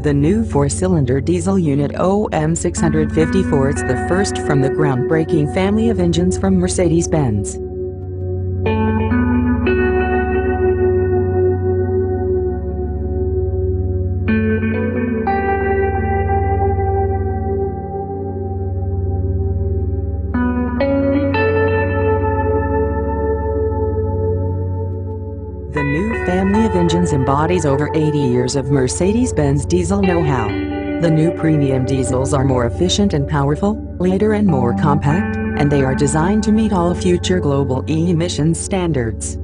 The new four-cylinder diesel unit OM654 is the first from the groundbreaking family of engines from Mercedes-Benz. The new family of engines embodies over 80 years of Mercedes-Benz diesel know-how. The new premium diesels are more efficient and powerful, lighter and more compact, and they are designed to meet all future global emissions standards.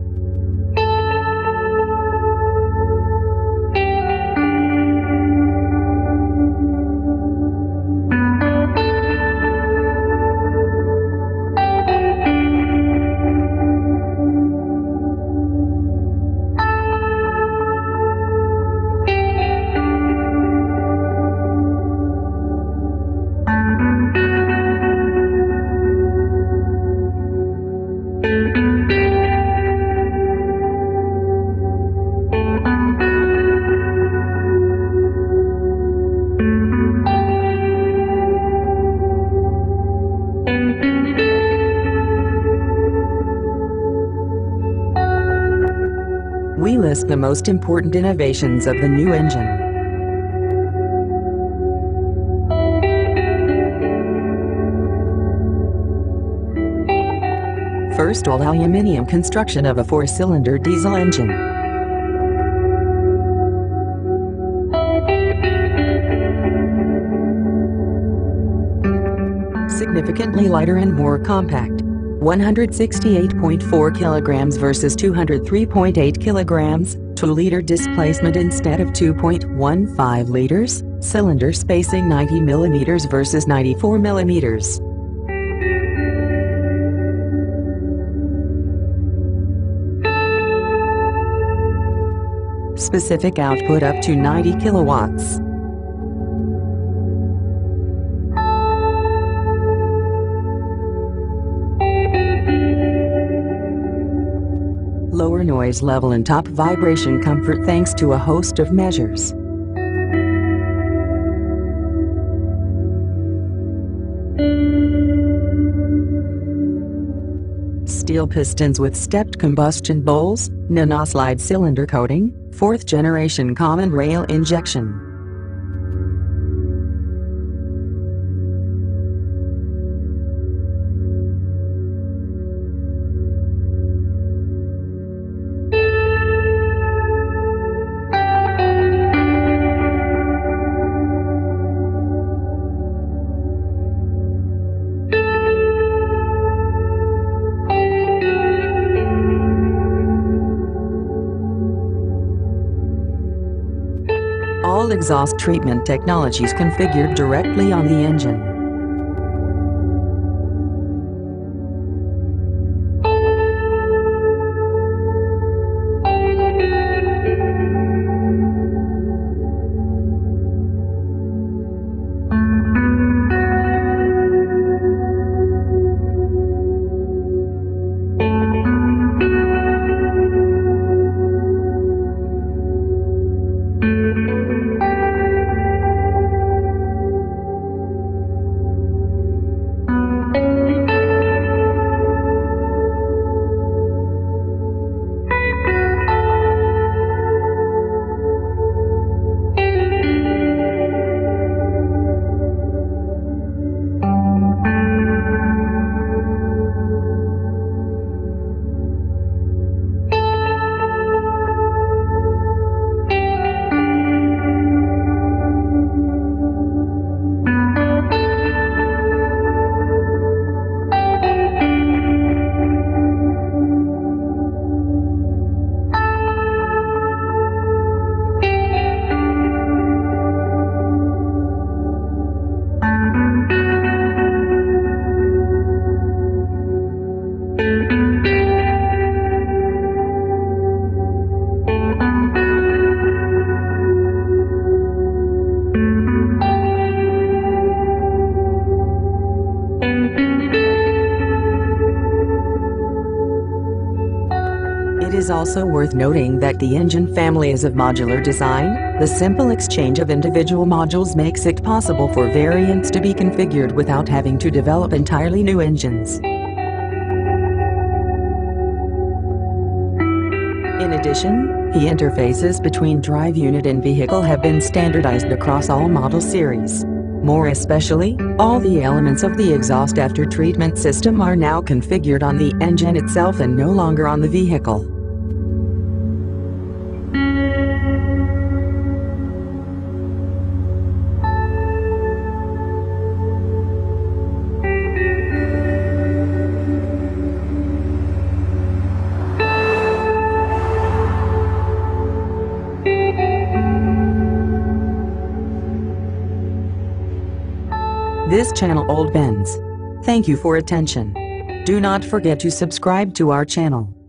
We list the most important innovations of the new engine. First, all-aluminium construction of a four-cylinder diesel engine. Significantly lighter and more compact. 168.4 kilograms versus 203.8 kilograms, 2-liter displacement instead of 2.15 liters, cylinder spacing 90 millimeters versus 94 millimeters. Specific output up to 90 kilowatts. Lower noise level and top vibration comfort thanks to a host of measures. Steel pistons with stepped combustion bowls, NANOSLIDE cylinder coating, 4th generation common rail injection. All exhaust treatment technologies configured directly on the engine. is also worth noting that the engine family is of modular design. The simple exchange of individual modules makes it possible for variants to be configured without having to develop entirely new engines. In addition, the interfaces between drive unit and vehicle have been standardized across all model series. More especially, all the elements of the exhaust aftertreatment system are now configured on the engine itself and no longer on the vehicle. This channel OldBenz. Thank you for attention. Do not forget to subscribe to our channel.